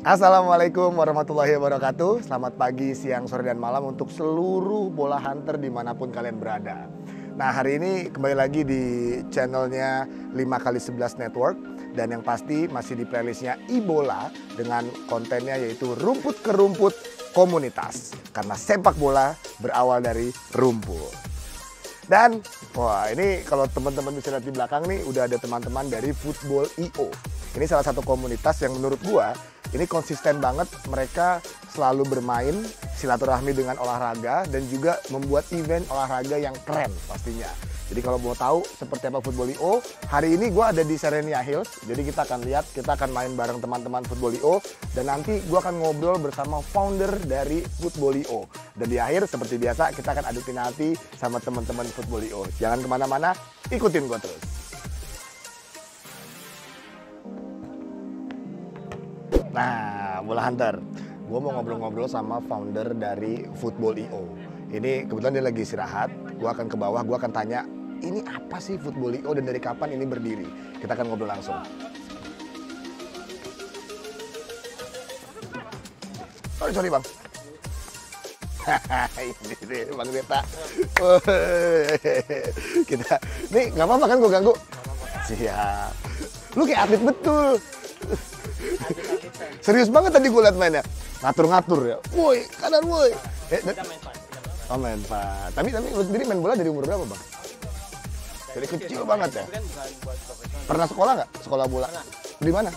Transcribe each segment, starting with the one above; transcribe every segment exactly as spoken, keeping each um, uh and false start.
Assalamualaikum warahmatullahi wabarakatuh. Selamat pagi, siang, sore, dan malam untuk seluruh bola hunter dimanapun kalian berada. Nah, hari ini kembali lagi di channelnya lima kali sebelas Network. Dan yang pasti masih di playlistnya iBola dengan kontennya yaitu rumput ke rumput komunitas. Karena sepak bola berawal dari rumput. Dan wah, ini kalau teman-teman bisa lihat di belakang nih udah ada teman-teman dari Football I O. Ini salah satu komunitas yang menurut gua ini konsisten banget, mereka selalu bermain silaturahmi dengan olahraga dan juga membuat event olahraga yang keren pastinya. Jadi kalau mau tahu seperti apa Football I O, hari ini gue ada di Serenia Hills. Jadi kita akan lihat, kita akan main bareng teman-teman Football I O. Dan nanti gue akan ngobrol bersama founder dari Football I O. Dan di akhir seperti biasa kita akan adu penalti sama teman-teman Football I O. Jangan kemana-mana, ikutin gue terus. Nah, bola hunter, gue mau ngobrol-ngobrol sama founder dari Football I O. Ini kebetulan dia lagi istirahat, gue akan ke bawah, gue akan tanya, ini apa sih Football I O dan dari kapan ini berdiri? Kita akan ngobrol langsung. Sorry, sorry bang. Ini deh, Bang Zeta. Kita, nih nggak apa-apa kan gue ganggu? Siap. Lu kayak atlet betul. Serius banget tadi gue liat mainnya. Ngatur-ngatur ya. Woi, kanan woi. Eh, kita main pak. Oh main pak. Tapi tapi lu sendiri main bola dari umur berapa bang? Dari kecil banget ya. Pernah sekolah nggak? Sekolah bola? Di mana?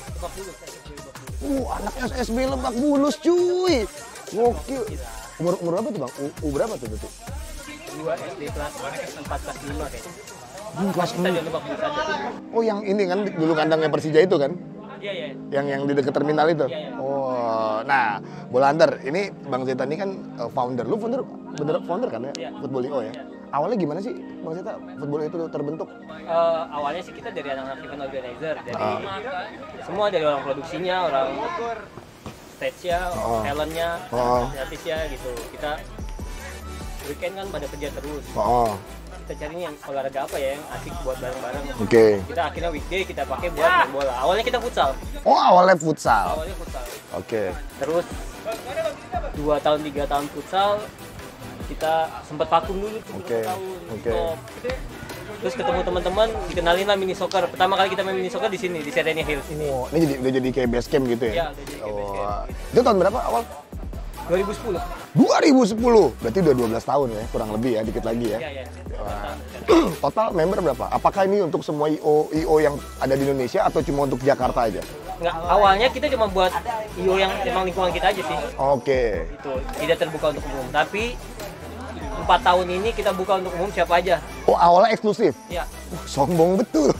Uh, anaknya S B Lebak Bulus cuy. Gokil. Umur umur berapa tuh bang? U, U berapa tuh tuh? Dua S D kelas empat kelas lima kayaknya. Hmm, kelas lima. Oh yang ini kan dulu kandangnya Persija itu kan? Iya, iya. Yang yang di dekat terminal itu. Ya, ya. Oh, nah, bola hunter. Ini Bang Zeta ini kan uh, founder. Lu founder bener founder kan ya? Ya. Football I O ya. Ya. Awalnya gimana sih Bang Zeta Football I O itu terbentuk? Uh, awalnya sih kita dari anak-anak event organizer. Jadi uh. semua dari orang produksinya, orang stage-nya, uh. talent-nya, uh. artisnya gitu. Kita weekend kan pada kerja terus. Uh. Kita cari yang olahraga apa ya yang asik buat bareng-bareng. Oke. Okay. Kita akhirnya weekday kita pakai buat main bola. Awalnya kita futsal. Oh, awalnya futsal. Awalnya futsal. Oke. Okay. Terus dua tahun tiga tahun futsal kita sempat vakum dulu tuh okay. tahun. Oke. Okay. Terus ketemu teman-teman, dikenalin lah mini soccer. Pertama kali kita main mini soccer di sini di Serenia Hills. Oh, ini jadi udah jadi kayak base camp gitu ya? Iya, udah jadi kayak base camp. Oh. Itu tahun berapa awal? dua ribu sepuluh. dua ribu sepuluh. Berarti udah dua belas tahun ya, kurang lebih ya, dikit lagi ya. Iya, iya. Total member berapa? Apakah ini untuk semua I O I O yang ada di Indonesia atau cuma untuk Jakarta aja? Nggak, awalnya kita cuma buat I O yang memang lingkungan kita aja sih. Oke. Okay. Itu tidak terbuka untuk umum. Tapi empat tahun ini kita buka untuk umum siapa aja. Oh, awalnya eksklusif? Iya. Uh, sombong betul.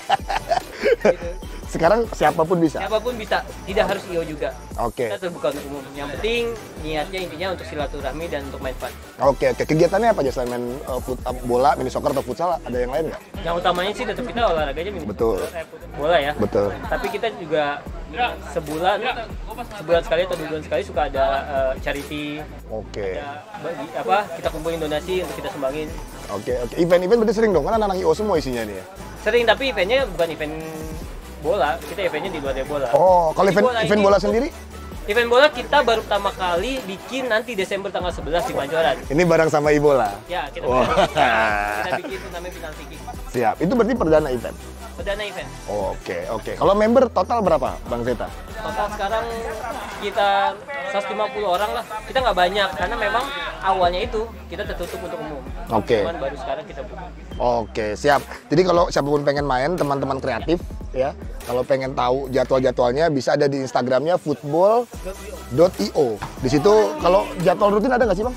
Gitu. Sekarang siapapun bisa? Siapapun bisa, tidak harus I O juga. Oke. Okay. Kita terbuka untuk umum. Yang penting niatnya intinya untuk silaturahmi dan untuk main fun. Oke, okay, oke. Okay. Kegiatannya apa aja selain main uh, foot, uh, bola, mini soccer atau futsal? Ada yang lain nggak? Yang utamanya sih tetap kita olahraganya mini Betul. bola ya. Betul. Tapi kita juga sebulan sebulan sekali atau dua bulan sekali suka ada uh, charity. Oke. Okay. Bagi apa? Kita kumpulin donasi untuk kita sumbangin. Oke, okay, oke. Okay. Event-event berarti sering dong, kan anak-anak I O semua isinya nih ya? Sering, tapi eventnya bukan event bola, kita eventnya di luar dari bola. Oh, kalau event bola event ini, bola sendiri? Event bola kita baru pertama kali bikin nanti Desember tanggal sebelas di Pancoran. Ini bareng sama iBola? Ya, kita, oh. kita bikin itu namanya penalti kick. Siap, itu berarti perdana event? Perdana event. Oh, oke, okay, oke. Okay. Kalau member total berapa, Bang Zeta? Total sekarang sekitar seratus lima puluh orang lah. Kita nggak banyak, karena memang awalnya itu kita tertutup untuk umum. Oke. Okay. Cuman baru sekarang kita buka. Oke, okay, siap. Jadi kalau siapapun pengen main, teman-teman kreatif, ya, kalau pengen tahu jadwal-jadwalnya bisa ada di Instagramnya football dot i o. Di situ kalau jadwal rutin ada nggak sih bang?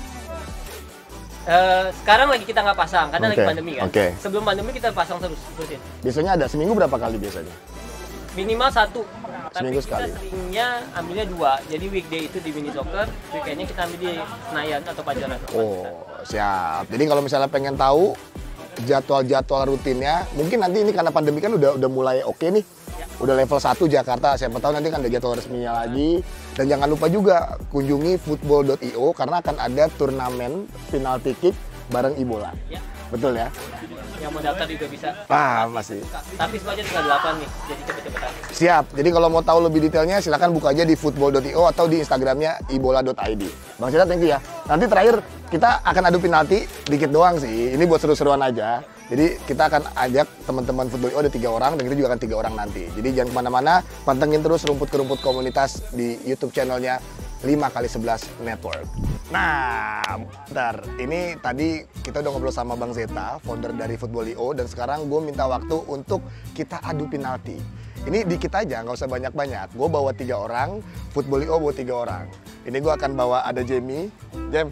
Uh, sekarang lagi kita nggak pasang karena okay. lagi pandemi kan. Okay. Sebelum pandemi kita pasang terus rutin. Biasanya ada seminggu berapa kali biasanya? Minimal satu. Seminggu Tapi sekali. Kita seringnya ambilnya dua. Jadi weekday itu di mini soccer, weekendnya kita ambil di Senayan atau Pancoran. Oh, siap. Jadi kalau misalnya pengen tahu jadwal-jadwal rutinnya, mungkin nanti ini karena pandemi kan udah udah mulai oke okay nih. Ya. Udah level satu Jakarta, siapa tahu nanti kan ada jadwal resminya lagi. Dan jangan lupa juga kunjungi football dot i o karena akan ada turnamen penalti kick bareng iBola. Ya. Betul ya? Yang yang mau daftar juga bisa. Paham masih. Tapi semuanya tinggal delapan nih, jadi cepet-cepetan. Siap. Jadi kalau mau tahu lebih detailnya silakan buka aja di football dot i o atau di Instagramnya ibola dot i d. Bang Ceta, thank you ya. Nanti terakhir kita akan adu penalti dikit doang sih. Ini buat seru-seruan aja. Jadi kita akan ajak teman-teman football dot i o ada tiga orang dan kita juga akan tiga orang nanti. Jadi jangan kemana-mana, pantengin terus rumput ke rumput komunitas di YouTube channelnya lima kali sebelas Network. Nah, bentar. Ini tadi kita udah ngobrol sama Bang Zeta, founder dari football dot i o, dan sekarang gue minta waktu untuk kita adu penalti. Ini dikit aja, nggak usah banyak-banyak. Gue bawa tiga orang, football dot i o bawa tiga orang. Ini gue akan bawa ada Jamie. Jam.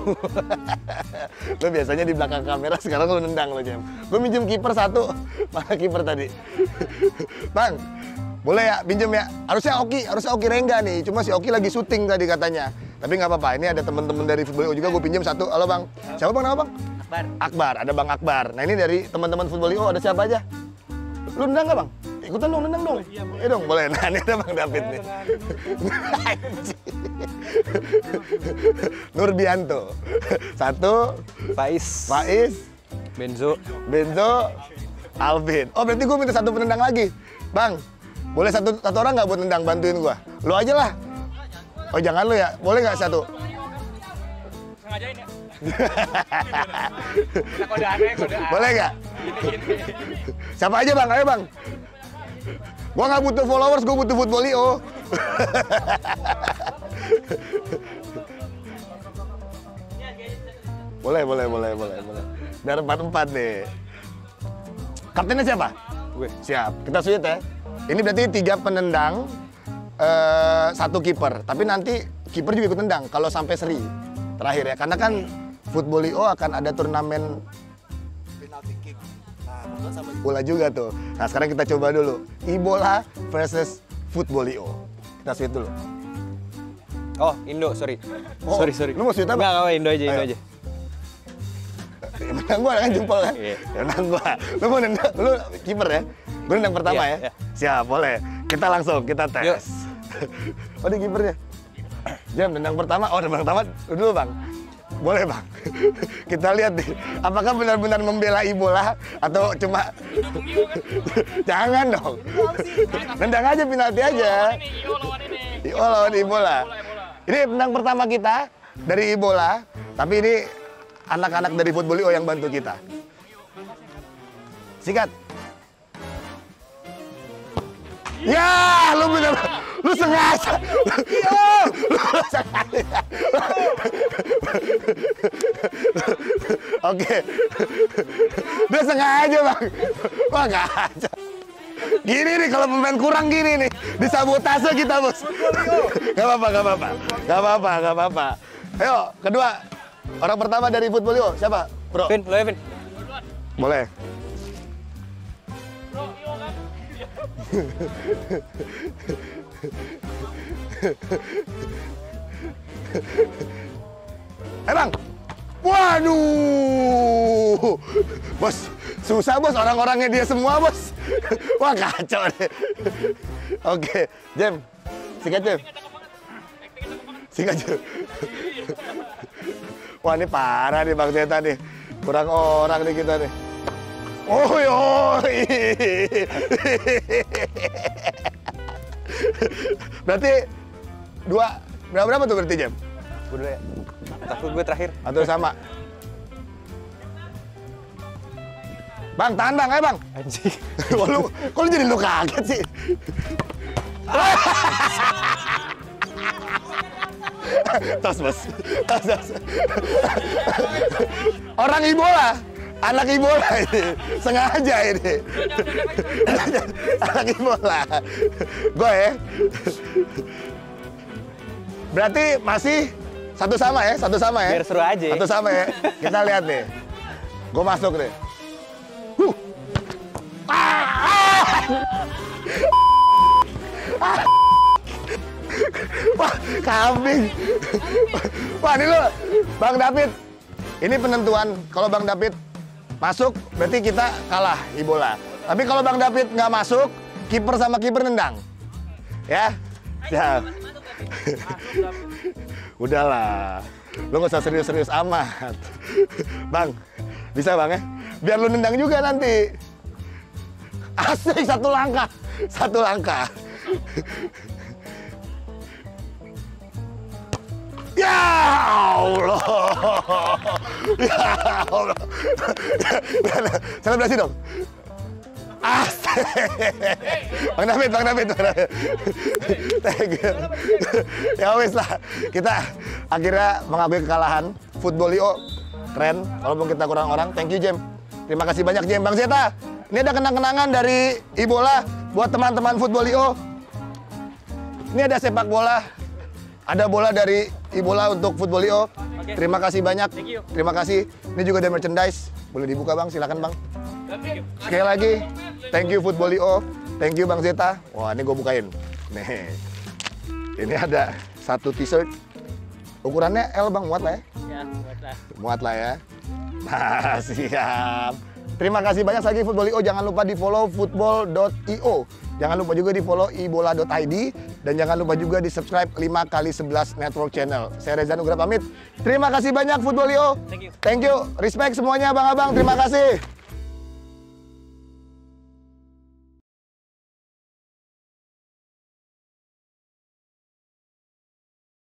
Lo biasanya di belakang kamera, sekarang lo nendang lo, Jam. Gue minjem kiper satu. Mana kiper tadi? Bang, boleh ya, pinjem ya. Harusnya Oki, harusnya Oki Rengga nih. Cuma si Oki lagi syuting tadi katanya. Tapi nggak apa-apa. Ini ada teman-teman dari football dot i o juga. Gue pinjem satu. Halo Bang. Siapa Bang nama Bang? Akbar. Akbar. Ada Bang Akbar. Nah ini dari teman-teman football dot i o ada siapa aja? Lu nendang nggak Bang? Ikutan dong, nendang dong. Iya dong, boleh. Nah ini ada Bang David nih. Nurbianto. Satu. Faiz. Faiz. Benzo. Benzo. Alvin. Oh berarti gue minta satu penendang lagi. Bang, boleh satu, satu orang nggak buat nendang, bantuin gua? Lo aja lah. Oh jangan lo ya, boleh nggak satu? Sengajain ya. Kode aneh, kode aneh. Boleh nggak? Siapa aja Bang, ayo Bang. Gua nggak butuh followers, gua butuh football dot i o. Boleh, boleh, boleh, boleh, boleh. Biar empat-empat nih. Kaptennya siapa? Gue. Siap, kita sweet ya. Ini berarti tiga penendang, eh, satu kiper. Tapi nanti kiper juga ikut tendang kalau sampai seri terakhir ya. Karena kan football dot i o akan ada turnamen penalti kick. Nah, sama bola juga tuh. Nah, sekarang kita coba dulu. Ibola versus football dot i o. Kita sweet dulu. Oh, Indo, sorry. Oh, sorry, sorry. lu mau sweet apa? Enggak, enggak, Indo aja, Indo Ayo. aja. Ya, menang gua kan jempol kan? Iya. Ya menang gua. Lu mau nendang, lu kiper ya? Gua nendang pertama Iya, ya? iya. Siap, boleh. Kita langsung, kita tes. Yuk. Oh, ini kipernya. Jam, nendang pertama. Oh, nendang pertama dulu, Bang. Boleh, Bang. Kita lihat nih, apakah benar-benar membela Ibola atau cuma... Jangan dong. Nendang aja, penalti aja. Ini I O lawan ini. I O lawan Ibola. Ini nendang pertama kita dari Ibola, tapi ini anak-anak dari football dot i o yang bantu kita. Sikat. Ya, lu bener, lu sengaja. Lu sengaja. Oke. Dia sengaja, Bang. Wah, kacau. Gini nih kalau pemain kurang gini nih, disabotase kita, Bos. Gak apa-apa, gak apa-apa. Gak apa-apa, gak apa-apa. Ayo, kedua. Orang pertama dari football dot i o, siapa? Bro. Vin, lo ya, Vin. Boleh. Bro, I O kan. Eh Bang, waduh, Bos, susah Bos, orang-orangnya dia semua Bos. Wah kacau deh. Oke, Jam, sikat Jam. Sikat Jam. Wah ini parah nih Bang Zeta nih, kurang orang nih kita nih. Oh yoi. Berarti dua, berapa berapa tuh berarti Jam? Udah ya. Takut gue terakhir. Atau sama? Bang, tahan bang, ayo bang. Anjing. Kok lu, kok lu jadi lu kaget sih? Tos bos, tos tos. Orang Ibola, anak Ibola ini, sengaja ini. Anak Ibola. Gue ya. Berarti masih satu sama ya, satu sama ya. Biar seru aja. Satu sama ya. Kita lihat nih. Gue masuk nih. Huh. Ah, ah. Wah, kambing. Wah, ini lo, Bang David. Ini penentuan. Kalau Bang David masuk, berarti kita kalah Ibola. Tapi kalau Bang David nggak masuk, kiper sama kiper nendang. Ya, ya. Udahlah, lo nggak usah serius-serius amat. Bang, bisa Bang ya? Biar lu nendang juga nanti. Asik, satu langkah. Satu langkah. Ya Allah. Ya Allah. Selebrasi dong. Asik. Bang David, Bang David, Bang David. Thank you. Ya wis lah, kita akhirnya mengakui kekalahan. Footballio keren, walaupun kita kurang orang. Thank you, Jem. Terima kasih banyak, Jem. Bang Zeta, ini ada kenang-kenangan dari Ibola buat teman-teman Footballio. Ini ada sepak bola, ada bola dari Ibola untuk Footballio. Oke. Terima kasih banyak. Thank you. Terima kasih. Ini juga ada merchandise. Boleh dibuka, Bang? Silakan, Bang. Sekali lagi, thank you Footballio, thank you Bang Zeta. Wah, ini gue bukain. Nih, ini ada satu t-shirt. Ukurannya L, Bang, muat lah ya? Ya, buatlah. Muat lah ya. Nah, siap. Terima kasih banyak lagi Footballio. Jangan lupa di follow football dot i o. Jangan lupa juga di follow ibola dot i d. Dan jangan lupa juga di subscribe lima kali sebelas Network Channel. Saya Reza Nugra pamit. Terima kasih banyak Footballio. Thank you. Thank you. Respect semuanya, Bang Abang. Terima kasih.